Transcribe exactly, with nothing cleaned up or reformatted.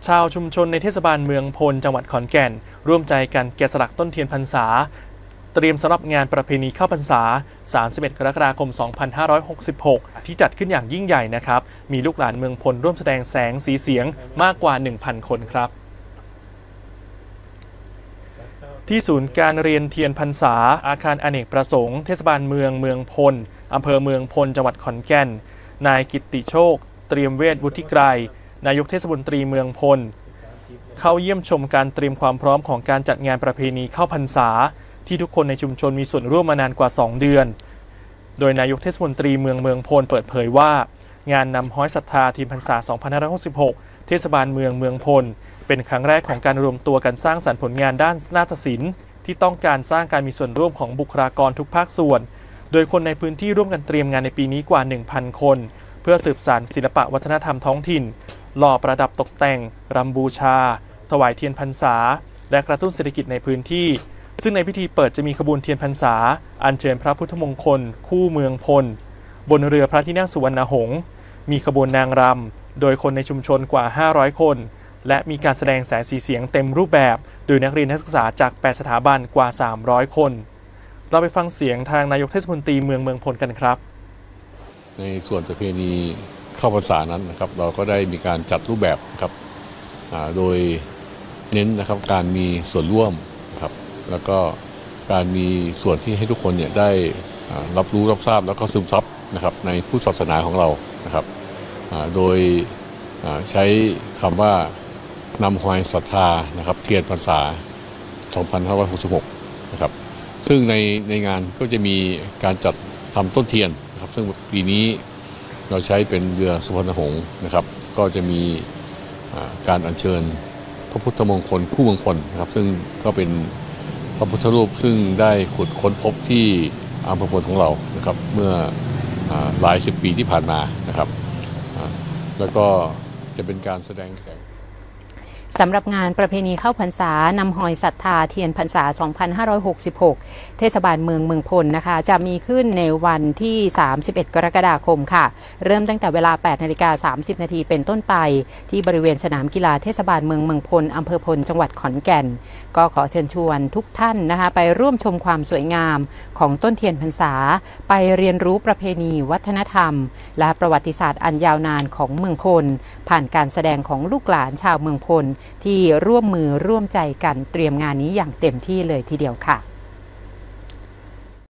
ชาวชุมชนในเทศบาลเมืองพลจังหวัดขอนแก่นร่วมใจกันแกะสลักต้นเทียนพรรษาเตรียมสำหรับงานประเพณีเข้าพรรษาสามสิบเอ็ดกรกฎาคมสองพันห้าร้อยหกสิบหกที่จัดขึ้นอย่างยิ่งใหญ่นะครับมีลูกหลานเมืองพลร่วมแสดงแสงสีเสียงมากกว่า หนึ่งพัน คนครับที่ศูนย์การเรียนเทียนพรรษาอาคารอเนกประสงค์เทศบาลเมืองเมืองพลอำเภอเมืองพลจังหวัดขอนแก่นนายกิตติโชคเตรียมเวชวุฒิไกรนายกเทศมนตรีเมืองพลเข้าเยี่ยมชมการเตรียมความพร้อมของการจัดงานประเพณีเข้าพรรษาที่ทุกคนในชุมชนมีส่วนร่วมมานานกว่าสองเดือนโดยนายกเทศมนตรีเมืองเมืองพลเปิดเผยว่างานนำฮ้อยศรัทธาเทียนพรรษาสองพันห้าร้อยหกสิบหกเทศบาลเมืองเมืองพลเป็นครั้งแรกของการรวมตัวกันสร้างสรรค์ผลงานด้านนาฏศิลป์ที่ต้องการสร้างการมีส่วนร่วมของบุคลากรทุกภาคส่วนโดยคนในพื้นที่ร่วมกันเตรียมงานในปีนี้กว่า หนึ่งพัน คนเพื่อสืบสานศิลปะวัฒนธรรมท้องถิ่นหล่อประดับตกแต่งรำบูชาถวายเทียนพรรษาและกระตุ้นเศรษฐกิจในพื้นที่ซึ่งในพิธีเปิดจะมีขบวนเทียนพรรษาอัญเชิญพระพุทธมงคลคู่เมืองพลบนเรือพระที่นั่งสุวรรณหงษ์มีขบวนนางรำโดยคนในชุมชนกว่าห้าร้อยคนและมีการแสดงแสงสีเสียงเต็มรูปแบบโดยนักเรียนนักศึกษาจากแปดสถาบันกว่าสามร้อยคนเราไปฟังเสียงทางนายกเทศมนตรีเมืองเมืองพลกันครับในส่วนประเพณีเข้าพรรษานั้นนะครับเราก็ได้มีการจัดรูปแบบครับโดยเน้นนะครับการมีส่วนร่วมครับแล้วก็การมีส่วนที่ให้ทุกคนเนี่ยได้รับรู้รับทราบแล้วก็ซึมซับนะครับในพุทธศาสนาของเรานะครับโดยใช้คำว่านำฮ้อยศรัทธานะครับเทียนพรรษาสองพันห้าร้อยหกสิบหกนะครับซึ่งในในงานก็จะมีการจัดทำต้นเทียนนะครับซึ่งปีนี้เราใช้เป็นเรือสุวรรณหงษ์นะครับก็จะมีการอัญเชิญพระพุทธมงคลคู่เมืองพลนะครับซึ่งก็เป็นพระพุทธรูปซึ่งได้ขุดค้นพบที่อำเภอพลของเรานะครับเมื่อหลายสิบปีที่ผ่านมานะครับแล้วก็จะเป็นการแสดงแสงสำหรับงานประเพณีเข้าพรรษานำฮ้อยศรัทธาเทียนพรรษา สองพันห้าร้อยหกสิบหก เทศบาลเมืองเมืองพลนะคะจะมีขึ้นในวันที่ สามสิบเอ็ด กรกฎาคมค่ะเริ่มตั้งแต่เวลา แปดนาฬิกาสามสิบนาทีเป็นต้นไปที่บริเวณสนามกีฬาเทศบาลเมืองเมืองพลอำเภอพลจังหวัดขอนแก่นก็ขอเชิญชวนทุกท่านนะคะไปร่วมชมความสวยงามของต้นเทียนพรรษาไปเรียนรู้ประเพณีวัฒนธรรมและประวัติศาสตร์อันยาวนานของเมืองพลผ่านการแสดงของลูกหลานชาวเมืองพลที่ร่วมมือร่วมใจกันเตรียมงานนี้อย่างเต็มที่เลยทีเดียวค่ะ